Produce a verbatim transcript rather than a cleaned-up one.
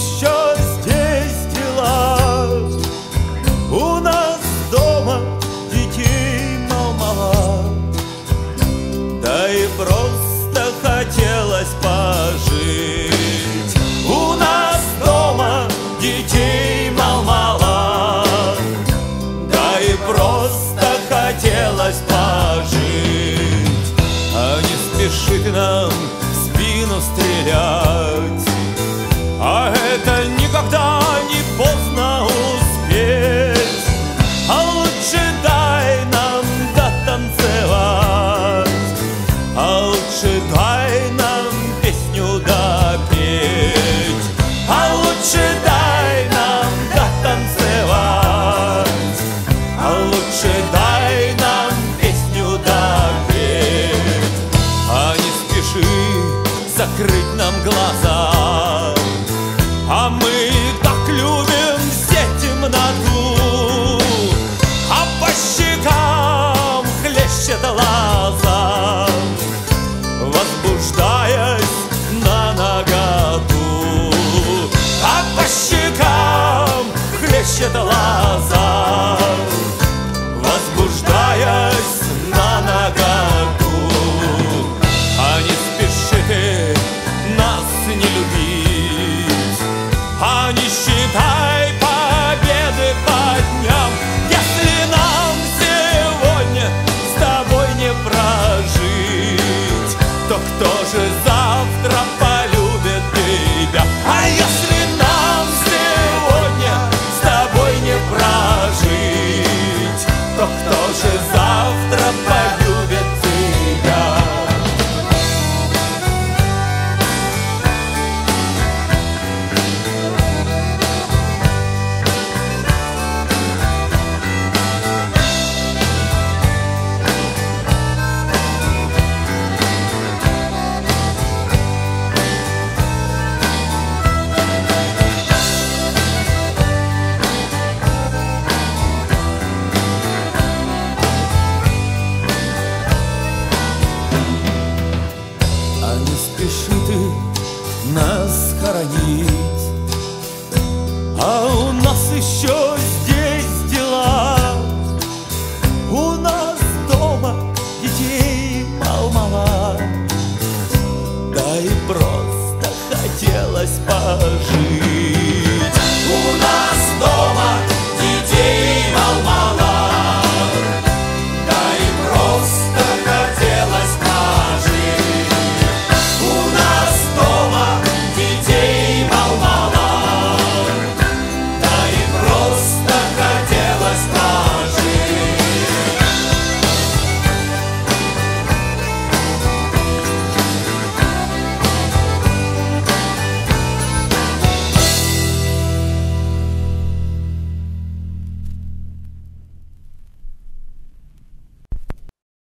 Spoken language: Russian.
еще здесь дела. У нас дома детей мало, да и просто хотелось пожить. У нас дома детей мало, да и просто хотелось пожить. А не спешит нам в спину стрелять, а это никогда не поздно успеть. А лучше дай нам дотанцевать, а лучше дай нам песню допеть, а лучше дай нам дотанцевать, а лучше дай нам песню допеть. А не спеши закрыть нам глаза, а мы так любим все темноту, а по щекам хлещет лоза, возбуждаясь на наготу. А по щекам хлещет лоза, возбуждаясь на наготу. А не спеши ты нас не любить, а не считай победы по дням. Если нам сегодня с тобой не прожить, то кто же завтра полюбит тебя? А если нам сегодня с тобой не прожить, то кто же завтра полюбит тебя? А не спеши ты нас хоронить, а у нас еще здесь дела. У нас дома детей мало, да и просто хотелось пожить.